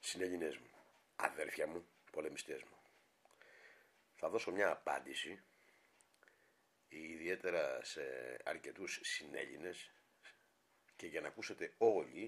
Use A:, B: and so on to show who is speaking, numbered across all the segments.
A: Συνέλληνες μου, αδέρφια μου, πολεμιστές μου, θα δώσω μια απάντηση ιδιαίτερα σε αρκετούς συνέλληνες και για να ακούσετε όλοι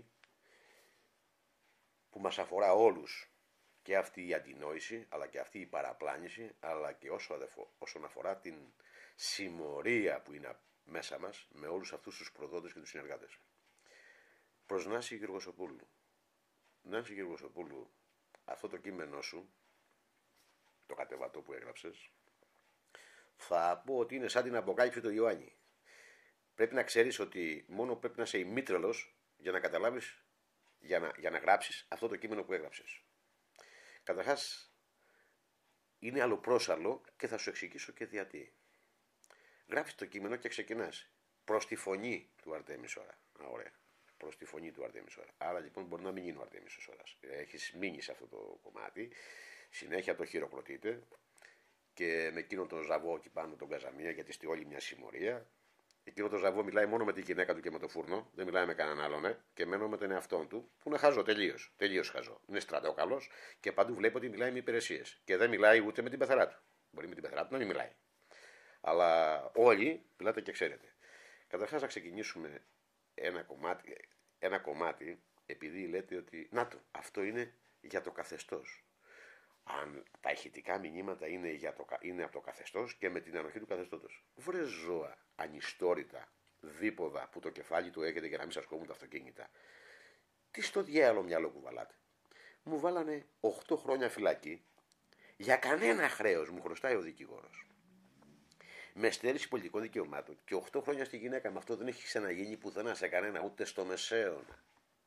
A: που μας αφορά όλους και αυτή η αντινόηση αλλά και αυτή η παραπλάνηση αλλά και όσον αφορά την συμμορία που είναι μέσα μας με όλους αυτούς τους προδότες και τους συνεργάτες. Προς Νάση Γεργοσοπούλου. Νάση Γεργοσοπούλου, αυτό το κείμενό σου, το κατεβατό που έγραψες, θα πω ότι είναι σαν την Αποκάλυψη του Ιωάννη. Πρέπει να ξέρεις ότι μόνο πρέπει να είσαι ημίτρελος για να καταλάβεις, για να γράψεις αυτό το κείμενο που έγραψες. Καταρχάς, είναι αλλοπρόσαλλο και θα σου εξηγήσω και γιατί. Γράφεις το κείμενο και ξεκινάς προς τη φωνή του Αρτέμις Ώρα. Ωραία. Προς τη φωνή του Αρτέμις Ώρα. Άρα λοιπόν μπορεί να μην είναι ο Αρτέμις Ώρας. Έχεις μείνει σε αυτό το κομμάτι, συνέχεια το χειροκροτείτε και με εκείνον τον Ζαβό εκεί πάνω τον Καζαμία, γιατί στη όλη μια συμμορία. Εκείνο το Ζαβό μιλάει μόνο με τη γυναίκα του και με το φούρνο, δεν μιλάει με κανέναν άλλον, και μένω με τον εαυτό του, που είναι χαζό τελείως. Τελείως χαζό. Είναι στρατόκαλος και παντού βλέπω ότι μιλάει με υπηρεσίες. Και δεν μιλάει ούτε με την πεθερά του. Μπορεί με την πεθερά του να μην μιλάει. Αλλά όλοι μιλάτε και ξέρετε. Καταρχάς να ξεκινήσουμε ένα κομμάτι, επειδή λέτε ότι να το, αυτό είναι για το καθεστώς. Αν τα ηχητικά μηνύματα είναι από το καθεστώς και με την ανοχή του καθεστώτος. Βρε ζώα, ανιστόρητα, δίποδα που το κεφάλι του έχετε για να μην σας κόβουν τα αυτοκίνητα. Τι στο διάλογο μυαλό που βαλάτε. Μου βάλανε 8 χρόνια φυλακή, για κανένα χρέος μου χρωστάει ο δικηγόρος. Με στέρηση πολιτικών δικαιωμάτων και 8 χρόνια στη γυναίκα με αυτό δεν έχει ξαναγίνει πουθενά σε κανένα, ούτε στο μεσαίωνα.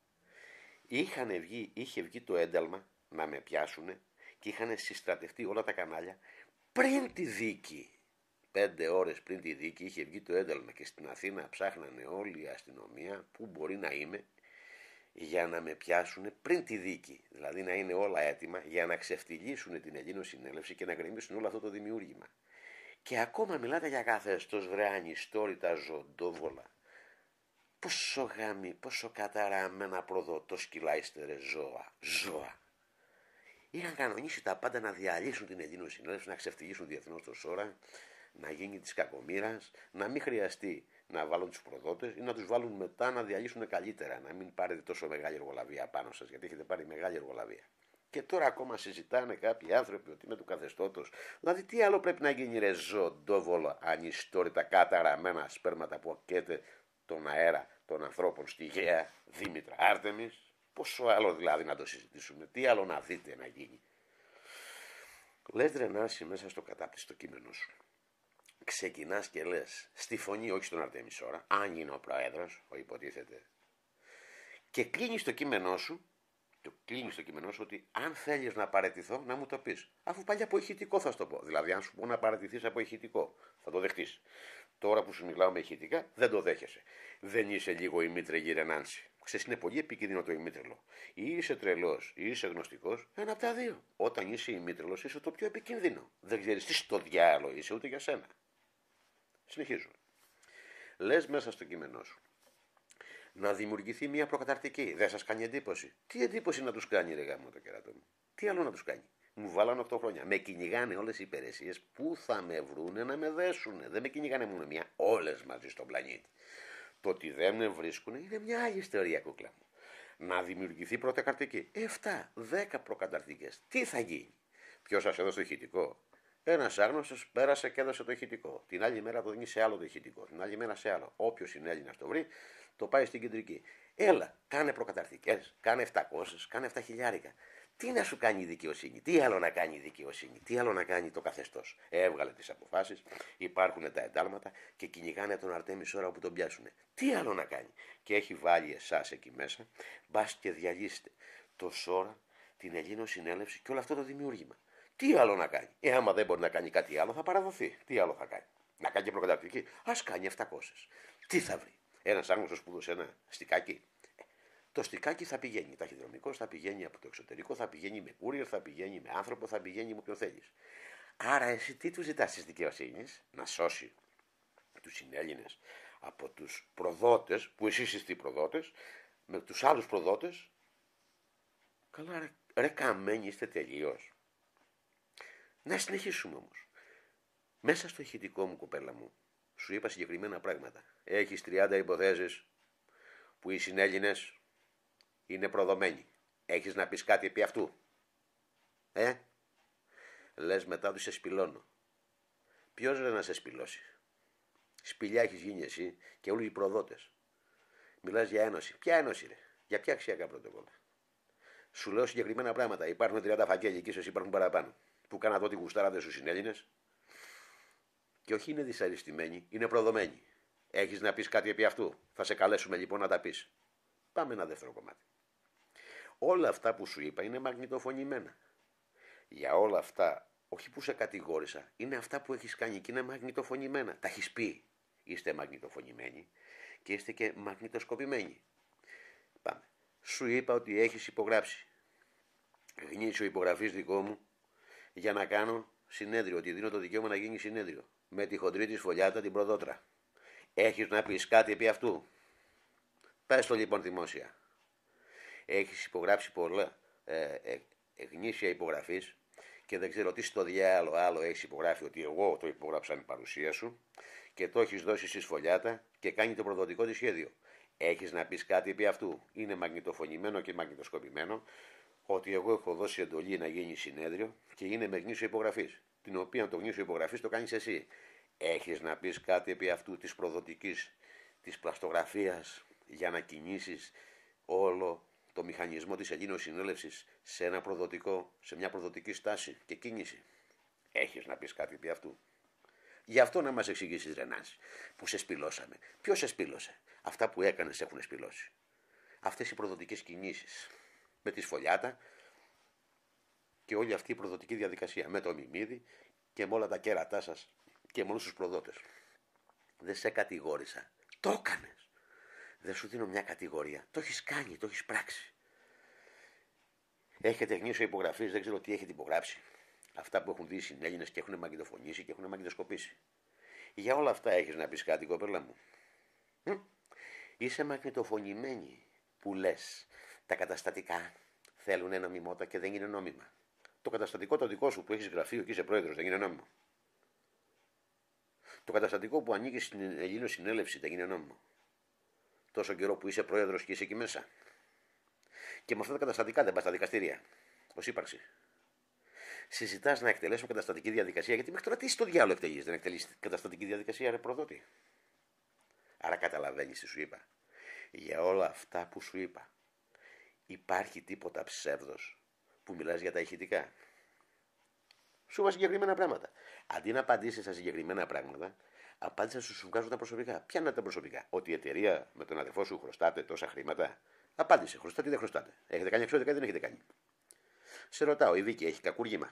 A: Είχε βγει το ένταλμα να με πιάσουνε και είχαν συστρατευτεί όλα τα κανάλια πριν τη δίκη. 5 ώρες πριν τη δίκη είχε βγει το ένταλμα και στην Αθήνα ψάχνανε όλη η αστυνομία που μπορεί να είμαι για να με πιάσουν πριν τη δίκη. Δηλαδή να είναι όλα έτοιμα για να ξεφτυλίσουν την Ελληνοσυνέλευση και να γκρεμίσουν όλο αυτό το δημιούργημα. Και ακόμα μιλάτε για καθεστώς, βρε ανιστόρητα ζωντόβολα. Πόσο γάμι, πόσο καταραμένα προδοτό σκυλά είστε ρε ζώα. Είχαν κανονίσει τα πάντα να διαλύσουν την Ελληνοσυνέλευση, να ξεφτυλίσουν διεθνώς το σώρα, να γίνει της κακομοίρας, να μην χρειαστεί να βάλουν τους προδότες ή να τους βάλουν μετά να διαλύσουν καλύτερα, να μην πάρετε τόσο μεγάλη εργολαβία πάνω σας, γιατί έχετε πάρει μεγάλη εργολαβία. Και τώρα ακόμα συζητάνε κάποιοι άνθρωποι ότι είναι του καθεστώτος. Δηλαδή τι άλλο πρέπει να γίνει ρε ζωντόβολα, ανιστόρητα, καταραμένα σπέρματα που ακέτε τον αέρα των ανθρώπων στη γαία Δήμητρα Άρτεμις. Πόσο άλλο δηλαδή να το συζητήσουμε, τι άλλο να δείτε να γίνει. Λες ρε Νάση μέσα στο κατάπτυστο κείμενο σου. Ξεκινάς και λες στη φωνή, όχι στον Αρτέμις Ώρα, αν είναι ο πρόεδρος, ο υποτίθεται. Και κλείνεις το κείμενό σου, ότι αν θέλεις να παραιτηθώ να μου το πεις. Αφού πάλι από ηχητικό θα σου το πω. Δηλαδή αν σου πω να παραιτηθείς από ηχητικό θα το δεχτείς. Τώρα που σου μιλάω με ηχητικά δεν το δέχεσαι. Δεν είσαι λίγο ημίτρε γύρε Νάνση. Ξέρεις, είναι πολύ επικίνδυνο το ημίτρελο. Ή είσαι τρελός ή είσαι γνωστικός, ένα από τα δύο. Όταν είσαι ημίτρελος είσαι το πιο επικίνδυνο. Δεν ξέρεις τι στο διάλογο είσαι ούτε για σένα. Συνεχίζω. Λες μέσα στο κείμενό σου να δημιουργηθεί μια προκαταρτική. Δεν σας κάνει εντύπωση? Τι εντύπωση να τους κάνει, ρε γάμο το κερατό μου? Τι άλλο να τους κάνει? Μου βάλανε 8 χρόνια. Με κυνηγάνε όλες οι υπηρεσίες που θα με βρούνε να με δέσουνε. Δεν με κυνηγάνε μόνο μια, όλες μαζί στον πλανήτη. Το ότι δεν με βρίσκουν είναι μια άλλη ιστορία, κούκλα μου. Να δημιουργηθεί προκαταρτική. 7-10 προκαταρτικές. Τι θα γίνει? Ποιος σας έδωσε το ηχητικό? Ένας άγνωστος πέρασε και έδωσε το ηχητικό. Την άλλη μέρα το δίνει σε άλλο το ηχητικό. Την άλλη μέρα σε άλλο. Όποιος είναι Έλληνας το βρει, το πάει στην κεντρική. Έλα, κάνε προκαταρτικές, κάνε 700, κάνε 7 χιλιάρικα. Τι να σου κάνει η δικαιοσύνη, τι άλλο να κάνει η δικαιοσύνη, τι άλλο να κάνει το καθεστώς? Έβγαλε τις αποφάσεις, υπάρχουν τα εντάλματα και κυνηγάνε τον Αρτέμις Ώρα που τον πιάσουνε. Τι άλλο να κάνει? Και έχει βάλει εσάς εκεί μέσα, μπας και διαλύσετε το Σόρα, την Ελληνοσυνέλευση και όλο αυτό το δημιούργημα. Τι άλλο να κάνει? Άμα δεν μπορεί να κάνει κάτι άλλο, θα παραδοθεί. Τι άλλο θα κάνει? Να κάνει και προκαταρτική? Ας κάνει 700. Τι θα βρει? Ένας άγνωστος που δώσε ένα στικάκι. Το στικάκι θα πηγαίνει. Ταχυδρομικός θα πηγαίνει από το εξωτερικό, θα πηγαίνει με courier, θα πηγαίνει με άνθρωπο, θα πηγαίνει με όποιον θέλεις. Άρα εσύ τι του ζητάς της δικαιοσύνης? Να σώσει τους συνέλληνες από τους προδότες, που εσείς είστε οι προδότες, με τους άλλους προδότες. Καλά Ρε καμένοι είστε τελείως. Να συνεχίσουμε όμως. Μέσα στο ηχητικό μου, κοπέλα μου, σου είπα συγκεκριμένα πράγματα. Έχεις 30 υποθέσεις που οι συνέλληνες είναι προδομένοι. Έχεις να πεις κάτι επί αυτού? Λες μετά του σε σπηλώνω. Ποιος ρε να σε σπηλώσει? Σπηλιά έχεις γίνει εσύ και όλοι οι προδότες. Μιλάς για ένωση. Ποια ένωση ρε? Για ποια αξιακά πρωτοκόλλα? Σου λέω συγκεκριμένα πράγματα. Υπάρχουν 30 φακέλοι και ίσως υπάρχουν παραπάνω. Που κάνα εδώ τη γουστάρατε στους συνέλληνες. Και όχι είναι δυσαρεστημένοι, είναι προδομένοι. Έχεις να πεις κάτι επί αυτού? Θα σε καλέσουμε λοιπόν να τα πεις. Πάμε ένα δεύτερο κομμάτι. Όλα αυτά που σου είπα είναι μαγνητοφωνημένα. Για όλα αυτά, όχι που σε κατηγόρησα, είναι αυτά που έχεις κάνει και είναι μαγνητοφωνημένα. Τα έχεις πει. Είστε μαγνητοφωνημένοι και είστε και μαγνητοσκοπημένοι. Πάμε. Σου είπα ότι έχεις υπογράψει. Γνήσιο υπογραφής δικό μου για να κάνω συνέδριο, ότι δίνω το δικαίωμα να γίνει συνέδριο. Με τη χοντρή της φωλιάτα την προδότρα. Έχεις να πεις κάτι επί αυτού? Πες το λοιπόν δημόσια. Έχεις υπογράψει πολλά γνήσια υπογραφής και δεν ξέρω τι στο διάλογο άλλο έχεις υπογράφει, ότι εγώ το υπογράψα με παρουσία σου και το έχεις δώσει στη σφολιάτα και κάνει το προδοτικό της σχέδιο. Έχεις να πεις κάτι επί αυτού? Είναι μαγνητοφωνημένο και μαγνητοσκοπημένο ότι εγώ έχω δώσει εντολή να γίνει συνέδριο και είναι με γνήσιο υπογραφής, την οποία το γνήσιο υπογραφής το κάνεις εσύ. Έχεις να πεις κάτι επί αυτού της προδοτικής, της πλαστογραφίας, για να κινήσεις όλο το μηχανισμό της Ελλήνος Συνέλευσης σε μια προδοτική στάση και κίνηση? Έχεις να πεις κάτι επί αυτού? Γι' αυτό να μας εξηγήσεις, Ρενάς, που σε σπηλώσαμε. Ποιος σε σπήλωσε? Αυτά που έκανες έχουν σπηλώσει. Αυτές οι προδοτικές κινήσεις με τη σφολιάτα και όλη αυτή η προδοτική διαδικασία με το μιμίδι και με όλα τα κέρατά σας και με όλους τους προδότες. Δεν σε κατηγόρησα. Το έκανες. Δεν σου δίνω μια κατηγορία. Το έχεις κάνει, το έχεις πράξει. Έχετε γνήσιο υπογραφής, δεν ξέρω τι έχετε υπογράψει. Αυτά που έχουν δει οι συνέλληνες και έχουν μαγνητοφωνήσει και έχουν μαγνητοσκοπήσει. Για όλα αυτά έχεις να πεις κάτι, κοπέλα μου? Είσαι μαγνητοφωνημένη που λες τα καταστατικά θέλουν νομιμότητα και δεν είναι νόμιμα. Το καταστατικό το δικό σου που έχεις γραφείο και είσαι πρόεδρος δεν είναι νόμιμο. Το καταστατικό που ανήκει στην Ελλήνος Συνέλευση δεν είναι νόμιμο. Τόσο καιρό που είσαι πρόεδρος και είσαι εκεί μέσα. Και με αυτά τα καταστατικά δεν πας στα δικαστήρια. Ως ύπαρξη. Συζητάς να εκτελέσουμε καταστατική διαδικασία, γιατί μέχρι τώρα τι στο διάλογο εκτελείς? Δεν εκτελείς καταστατική διαδικασία, ρε προδότη? Άρα καταλαβαίνεις τι σου είπα. Για όλα αυτά που σου είπα, υπάρχει τίποτα ψεύδος που μιλάς για τα ηχητικά? Σου είπα συγκεκριμένα πράγματα. Αντί να απαντήσεις στα συγκεκριμένα πράγματα, απάντησα σου βγάζω τα προσωπικά. Ποια είναι τα προσωπικά? Ότι η εταιρεία με τον αδερφό σου χρωστάτε τόσα χρήματα? Απάντησε. Χρωστάτε ή δεν χρωστάτε? Έχετε κάνει εξώδικα ή δεν έχετε κάνει? Σε ρωτάω, η δίκη έχει κακούργημα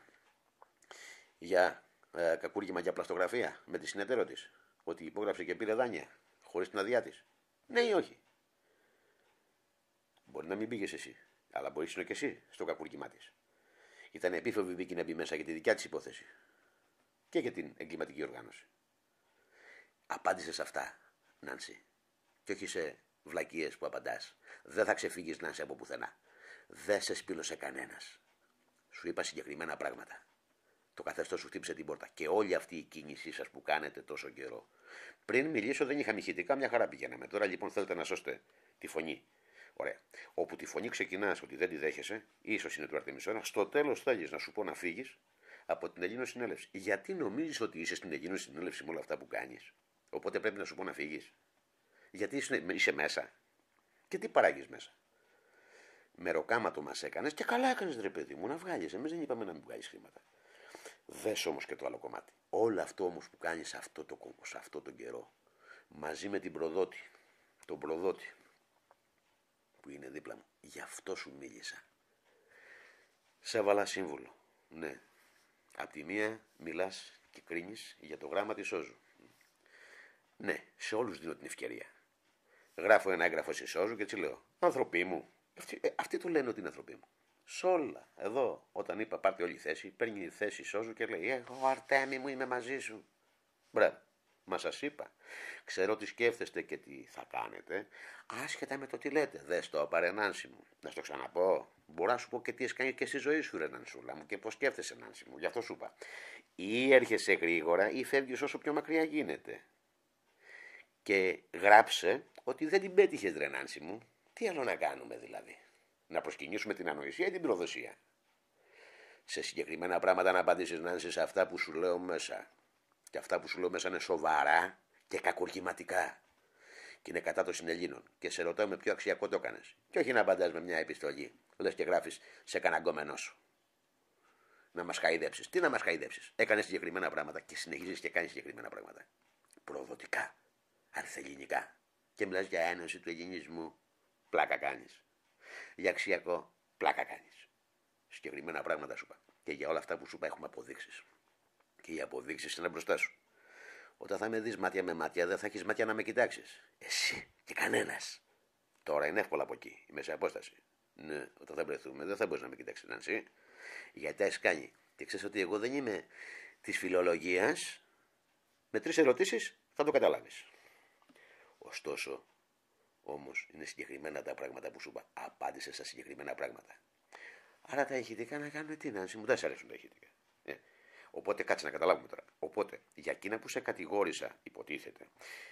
A: για πλαστογραφία με τη συνεταίρο της? Ότι υπόγραψε και πήρε δάνεια χωρίς την αδειά της? Ναι ή όχι? Μπορεί να μην πήγες εσύ, αλλά μπορείς να και εσύ στο κακούργημά της. Ήταν επίφοβη η δίκη να μπει μέσα για τη δικιά της υπόθεση και για την εγκληματική οργάνωση. Απάντησε σε αυτά, Νάνση, και όχι σε βλακίες που απαντάς. Δεν θα ξεφύγεις, Νάνση, από πουθενά. Δεν σε σπήλωσε κανένας. Σου είπα συγκεκριμένα πράγματα. Το καθεστώς σου χτύπησε την πόρτα και όλη αυτή η κίνησή σας που κάνετε τόσο καιρό. Πριν μιλήσω δεν είχαμε ηχητικά, μια χαρά πηγαίναμε. Τώρα λοιπόν θέλετε να σώσετε τη φωνή. Ωραία. Όπου τη φωνή ξεκινάς ότι δεν τη δέχεσαι, ίσως είναι του Αρτεμισόνα, στο τέλος θέλεις να σου πω να φύγεις από την Ελλήνος Συνέλευση. Γιατί νομίζεις ότι είσαι στην Ελλήνος Συνέλευση με όλα αυτά που κάνεις? Οπότε πρέπει να σου πω να φύγεις. Γιατί είσαι μέσα. Και τι παράγεις μέσα? Μεροκάματο μας έκανες και καλά έκανες, ρε παιδί μου, να βγάλεις. Εμείς δεν είπαμε να μην βγάλεις χρήματα. Δες όμως και το άλλο κομμάτι. Όλο αυτό όμως που κάνεις σε αυτό τον καιρό, μαζί με την προδότη, τον προδότη που είναι δίπλα μου, γι' αυτό σου μίλησα. Σε έβαλα σύμβουλο. Ναι. Απ' τη μία μιλάς και κρίνεις για το γράμμα της Σόζου. Ναι, σε όλους δίνω την ευκαιρία. Γράφω ένα έγγραφο σε Σόζου και έτσι λέω: ανθρωποί μου. Αυτοί του λένε ότι είναι ανθρωποί μου. Σ' όλα. Εδώ, όταν είπα πάρτε όλη θέση, παίρνει η θέση Σόζου και λέει: εγώ, Αρτέμι μου, είμαι μαζί σου. Μπράβο. Μα σας είπα. Ξέρω τι σκέφτεστε και τι θα κάνετε, άσχετα με το τι λέτε. Δες το, παρενάνση μου. Να στο ξαναπώ. Μπορώ να σου πω και τι έχει κάνει και στη ζωή σου, ρε Νανσούλα μου, και πώς σκέφτεσαι, Νάνση μου. Γι' αυτό σου είπα. Ή έρχεσαι γρήγορα ή φεύγεις όσο πιο μακριά γίνεται. Και γράψε ότι δεν την πέτυχες, ρε Νάνση μου. Τι άλλο να κάνουμε δηλαδή? Να προσκυνήσουμε την ανοησία ή την προδοσία? Σε συγκεκριμένα πράγματα να απαντήσεις, Νάνση, σε αυτά που σου λέω μέσα. Και αυτά που σου λέω μέσα είναι σοβαρά και κακουργηματικά. Και είναι κατά των συνελλήνων. Και σε ρωτάω με ποιο αξιακό το έκανες. Και όχι να απαντάς με μια επιστολή. Λες και γράφεις σε καναγκόμενό σου. Να μας χαϊδέψεις. Τι να μας χαϊδέψεις? Έκανες συγκεκριμένα πράγματα και συνεχίζεις και κάνεις συγκεκριμένα πράγματα. Προδοτικά. Ανθελληνικά. Και μιλάς για ένωση του ελληνισμού. Πλάκα κάνεις. Για αξιακό. Πλάκα κάνεις. Συγκεκριμένα πράγματα σου είπα. Και για όλα αυτά που σου είπα έχουμε αποδείξεις. Και οι αποδείξεις είναι μπροστά σου. Όταν θα με δεις μάτια με μάτια, δεν θα έχεις μάτια να με κοιτάξεις. Εσύ και κανένας. Τώρα είναι εύκολα από εκεί, είμαι σε απόσταση. Ναι, όταν θα βρεθούμε, δεν θα μπορείς να με κοιτάξεις, Νάνση. Γιατί τα έχεις κάνει. Και ξέρεις ότι εγώ δεν είμαι της φιλολογίας. Με 3 ερωτήσεις θα το καταλάβεις. Ωστόσο, όμως, είναι συγκεκριμένα τα πράγματα που σου είπα. Απάντησε στα συγκεκριμένα πράγματα. Άρα τα ηχητικά να κάνουν τι, Νάνση μου, δεν σ' αρέσουν τα ηχητικά. Οπότε κάτσε να καταλάβουμε τώρα. Οπότε για εκείνα που σε κατηγόρησα, υποτίθεται,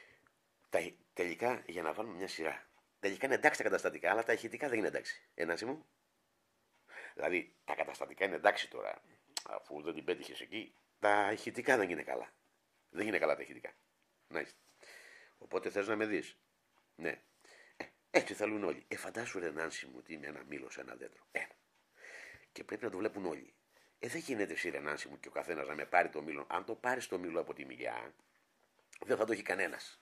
A: τελικά για να βάλουμε μια σειρά. Τελικά είναι εντάξει τα καταστατικά, αλλά τα ηχητικά δεν είναι εντάξει. Νάνση μου. Δηλαδή τα καταστατικά είναι εντάξει τώρα. Αφού δεν την πέτυχες εκεί, τα ηχητικά δεν είναι καλά. Δεν είναι καλά τα ηχητικά. Nice. Οπότε θες να με δεις. Ναι. Έτσι θέλουν όλοι. Φαντάσου, ρε Νάνση μου, ότι είναι ένα μήλο σε ένα δέντρο. Και πρέπει να το βλέπουν όλοι. Δεν γίνεται εσύ, ρε Νάνση μου, και ο καθένας να με πάρει το μήλο. Αν το πάρεις το μήλο από τη μυγιά, δεν θα το έχει κανένας.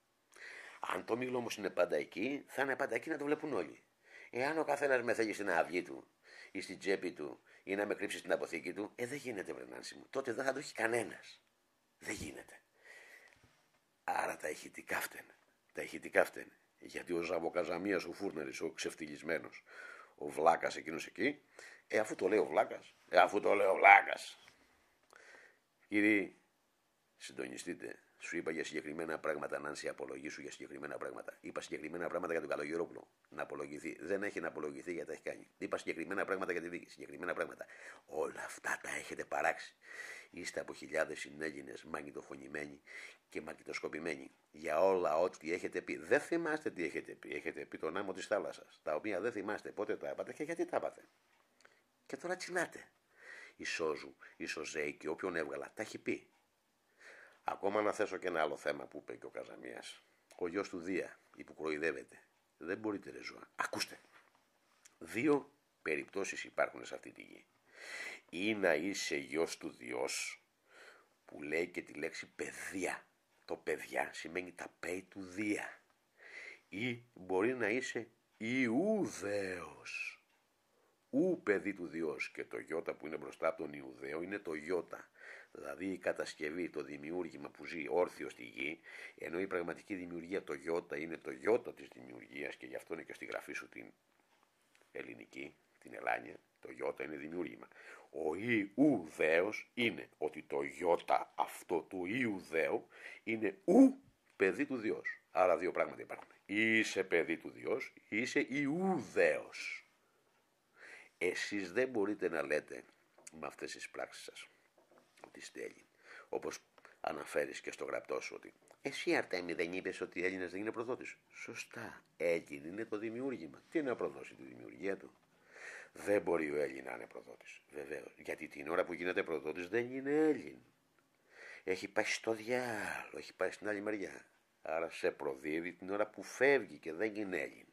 A: Αν το μήλο όμως είναι πάντα εκεί, θα είναι πάντα εκεί να το βλέπουν όλοι. Εάν ο καθένας με θέλει στην αυγή του ή στην τσέπη του ή να με κρύψει στην αποθήκη του, δεν γίνεται, ρε Νάνση μου. Τότε δεν θα το έχει κανένας. Δεν γίνεται. Άρα τα ηχητικά φταίνε. Τα ηχητικά φταίνε. Γιατί ο Ζαβοκαζαμίας, ο Φούρνερης, ο ξεφτυλισμένος, ο βλάκας εκείνος εκεί, αφού το λέει ο βλάκας, Κύριοι, συντονιστείτε. Σου είπα για συγκεκριμένα πράγματα, Νάνση, απολογήσου για συγκεκριμένα πράγματα. Είπα συγκεκριμένα πράγματα για τον Καλογερόπουλο. Να απολογηθεί. Δεν έχει να απολογηθεί γιατί τα έχει κάνει. Είπα συγκεκριμένα πράγματα για τη δίκη. Συγκεκριμένα πράγματα. Όλα αυτά τα έχετε παράξει. Είστε από χιλιάδες συνέλληνες μαγνητοφωνημένοι και μαγνητοσκοπημένοι. Για όλα ό,τι έχετε πει. Δεν θυμάστε τι έχετε πει. Έχετε πει τον άμμο της θάλασσας. Τα οποία δεν θυμάστε πότε τα έπατε και γιατί τα έπατε. Και τώρα τσινάτε. Η Σόζου, η Σοζέη και όποιον έβγαλα τα έχει πει. Ακόμα να θέσω και ένα άλλο θέμα που είπε και ο Καζαμίας. Ο γιος του Δία, ή που κροϊδεύεται. Δεν μπορείτε, ρε ζώα. Ακούστε. 2 περιπτώσεις υπάρχουν σε αυτή τη γη. Ή να είσαι γιος του Διός, που λέει και τη λέξη παιδεία. Το παιδιά σημαίνει τα πέη του Δία. Ή μπορεί να είσαι Ιουδαίος. Ου παιδί του Διός, και το γιώτα που είναι μπροστά από τον Ιουδαίο είναι το γιώτα. Δηλαδή η κατασκευή, το δημιούργημα που ζει όρθιο στη γη, ενώ η πραγματική δημιουργία, το γιώτα, είναι το γιώτα της δημιουργίας, και γι' αυτό είναι και στη γραφή σου την ελληνική, την Ελλάνια, το γιώτα είναι δημιούργημα. Ο Ιουδαίος είναι ότι το γιώτα αυτό του Ιουδαίου είναι ου παιδί του Διός. Άρα 2 πράγματα υπάρχουν. Είσαι παιδί του Διός, είσαι Ιουδαίος. Εσείς δεν μπορείτε να λέτε με αυτές τις πράξεις σας ότι είστε Έλληνοι. Όπως αναφέρεις και στο γραπτό σου ότι εσύ, Αρτέμι, δεν είπες ότι οι Έλληνες δεν είναι προδότης. Σωστά. Έλλην είναι το δημιούργημα. Τι να προδώσει τη δημιουργία του? Δεν μπορεί ο Έλλην να είναι προδότης. Βεβαίως. Γιατί την ώρα που γίνεται προδότης δεν είναι Έλλην. Έχει πάει στο διάλογο, έχει πάει στην άλλη μεριά. Άρα σε προδίδει την ώρα που φεύγει και δεν είναι Έλλην.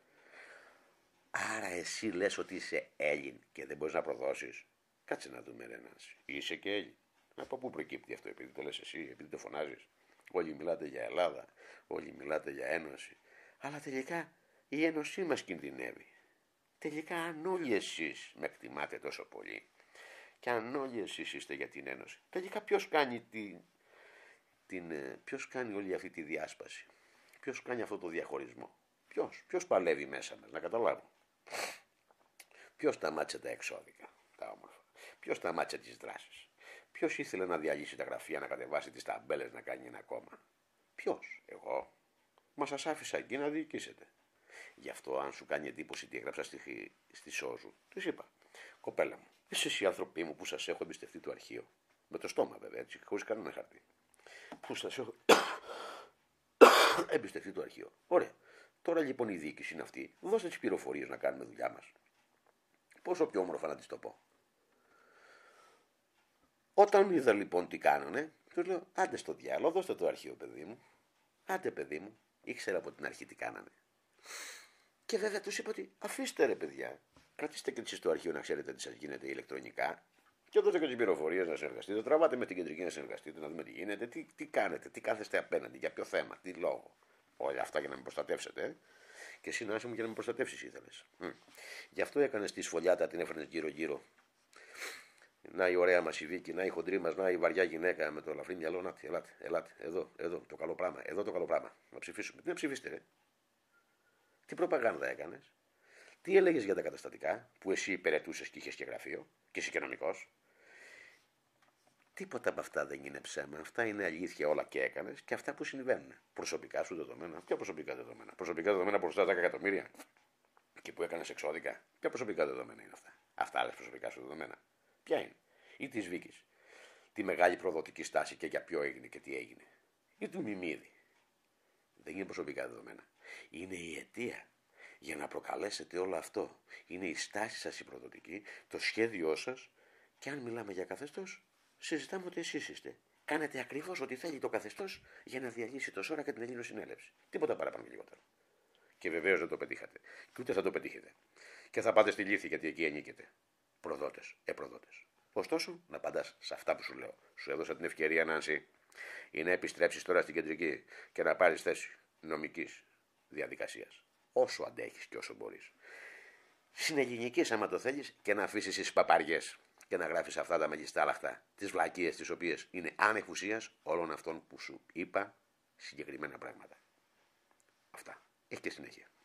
A: Άρα εσύ λες ότι είσαι Έλλην και δεν μπορείς να προδώσεις. Κάτσε να δούμε, ρε Νάνση. Είσαι και Έλλην. Από πού προκύπτει αυτό? Επειδή το λες εσύ, επειδή το φωνάζεις? Όλοι μιλάτε για Ελλάδα, όλοι μιλάτε για ένωση. Αλλά τελικά η ένωσή μας κινδυνεύει. Τελικά αν όλοι εσείς με εκτιμάτε τόσο πολύ και αν όλοι εσείς είστε για την ένωση, τελικά ποιος κάνει, ποιος κάνει όλη αυτή τη διάσπαση? Ποιος κάνει αυτό το διαχωρισμό? Ποιος παλεύει μέσα μας? Να καταλάβω. Ποιος σταμάτησε τα εξώδικα, τα όμορφα? Ποιος σταμάτησε τις δράσεις? Ποιος ήθελε να διαλύσει τα γραφεία, να κατεβάσει τις ταμπέλες, να κάνει ένα κόμμα? Ποιος? Εγώ? Μα σας άφησα εκεί να διοικήσετε. Γι' αυτό, αν σου κάνει εντύπωση τι έγραψα στη Σόζου, τους είπα: κοπέλα μου, εσείς οι άνθρωποι μου που σας έχω εμπιστευτεί το αρχείο, με το στόμα βέβαια, έτσι, χωρίς κανένα χαρτί, που σας έχω εμπιστευτεί το αρχείο. Ωραία. Τώρα λοιπόν η διοίκηση είναι αυτή, δώστε τις πληροφορίες να κάνουμε δουλειά μας. Πόσο πιο όμορφα να της το πω. Όταν είδα λοιπόν τι κάνανε, τους λέω: άντε στο διάλογο, δώστε το αρχείο, παιδί μου. Άντε, παιδί μου, ήξερα από την αρχή τι κάνανε. Και βέβαια τους είπα ότι αφήστε ρε παιδιά, κρατήστε και εσείς το αρχείο να ξέρετε τι σας γίνεται ηλεκτρονικά και δώστε και τις πληροφορίες να συνεργαστείτε. Τραβάτε με την κεντρική να συνεργαστείτε, να δούμε τι γίνεται, τι κάνετε, τι κάθεστε απέναντι, για ποιο θέμα, τι λόγο. Όλα αυτά για να με προστατεύσετε. Και εσύ Νάση μου για να με προστατεύσεις ήθελες. Γι' αυτό έκανες τη σφολιάτα, την έφερνες γύρω-γύρω. Να η ωραία μας η Βίκη, να η χοντρή μας, να η βαριά γυναίκα με το ελαφρύ μυαλό. Να, ελάτε, εδώ, το καλό πράγμα, εδώ το καλό πράγμα. Να ψηφίσουμε. Τι να ψηφίσετε, ρε? Τι προπαγάνδα έκανες? Τι έλεγες για τα καταστατικά που εσύ υπηρετούσες και είχες και γραφείο και είσαι και νομικός? Τίποτα από αυτά δεν είναι ψέμα. Αυτά είναι αλήθεια όλα και έκανες και αυτά που συμβαίνουν. Προσωπικά σου δεδομένα. Ποια προσωπικά δεδομένα? Προσωπικά δεδομένα μπροστά 10 εκατομμύρια και που έκανες εξώδικα. Ποια προσωπικά δεδομένα είναι αυτά? Αυτά άλλες προσωπικά σου δεδομένα. Ποια είναι? Ή τη Βίκης, τη μεγάλη προδοτική στάση και για ποιο έγινε και τι έγινε? Ή του Μιμίδη? Δεν είναι προσωπικά δεδομένα. Είναι η αιτία για να προκαλέσετε όλο αυτό. Είναι η στάση σας η προδοτική, το σχέδιό σας, και αν μιλάμε για καθεστώς, συζητάμε ότι εσείς είστε. Κάνετε ακριβώς ό,τι θέλει το καθεστώς για να διαλύσει το ΣΟΡΑ και την Ελληνοσυνέλευση. Τίποτα παραπάνω και λιγότερο. Και βεβαίως δεν το πετύχατε. Και ούτε θα το πετύχετε. Και θα πάτε στη λύθη γιατί εκεί ανήκετε. Προδότες, προδότες. Ωστόσο, να απαντάς σε αυτά που σου λέω. Σου έδωσα την ευκαιρία, Νάνση, ή να επιστρέψεις τώρα στην κεντρική και να πάρεις θέση νομικής διαδικασίας. Όσο αντέχεις και όσο μπορείς. Συνελληνικής άμα το θέλεις και να αφήσεις τις παπαριές και να γράφεις αυτά τα μεγιστάλαχτα, τις βλακίες τις οποίες είναι άνευ ουσίας όλων αυτών που σου είπα συγκεκριμένα πράγματα. Αυτά. Έχει και συνέχεια.